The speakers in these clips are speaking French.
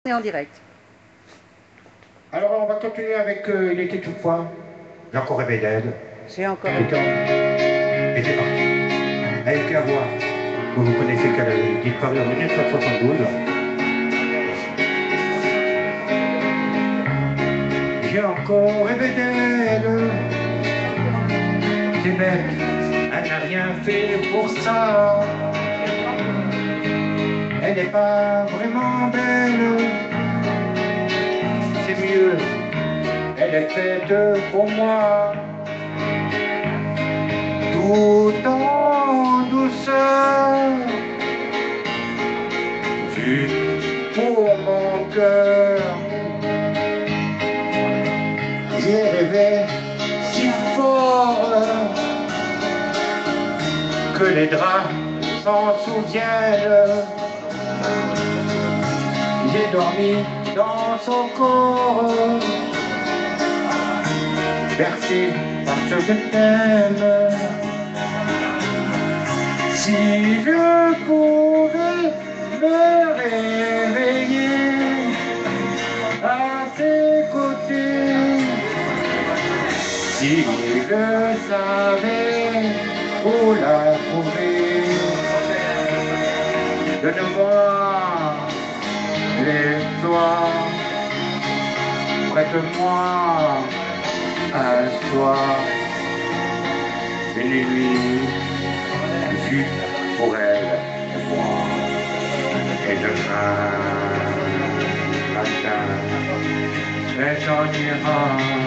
En direct. Alors on va continuer avec Il était une fois. J'ai encore rêvé d'elle. J'ai encore rêvé. Et c'est parti. Avec la voix que vous connaissez qu'elle a disparu en 1972. J'ai encore rêvé d'elle. C'est bête, elle n'a rien fait pour ça. Elle n'est pas vraiment belle. C'est mieux, elle est faite pour moi. Tout en douceur, juste pour mon cœur. J'ai rêvé si fort que les draps s'en souviennent. J'ai dormi dans son corps, bercé par ce que t'aimes. Si je pouvais me réveiller à tes côtés, si je savais où la trouver, donne-moi l'espoir, prête-moi un soir, une nuit juste pour elle et moi. Et demain matin, elle s'en ira.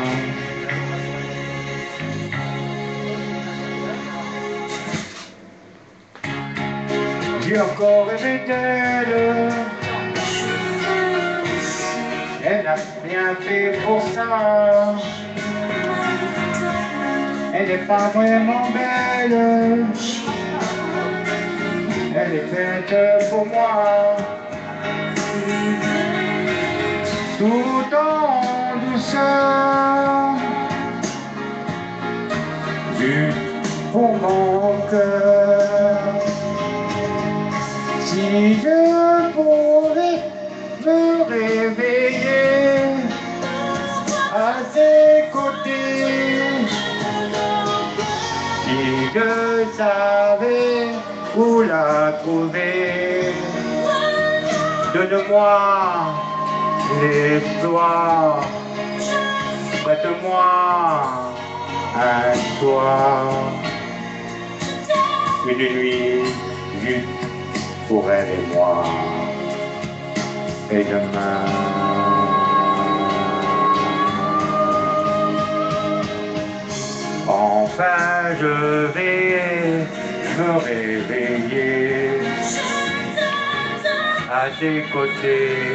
J'ai encore rêvé d'elle. Elle n'a rien fait pour ça. Elle n'est pas vraiment belle. Elle est faite pour moi. Tout en douceur, juste pour mon cœur. Si je pouvais me réveiller à ses côtés, si je savais où la trouver, donne-moi l'espoir, prête-moi un soir, une nuit juste pour elle et moi. Et demain, enfin je vais me réveiller à tes côtés.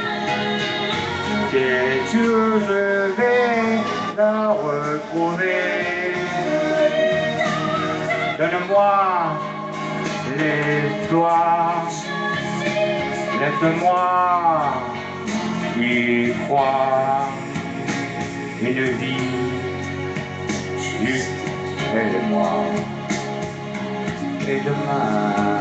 C'est sûr, je vais la retrouver. Donne-moi l'espoir, laisse-moi y croire. Une vie, juste elle et moi. Et demain.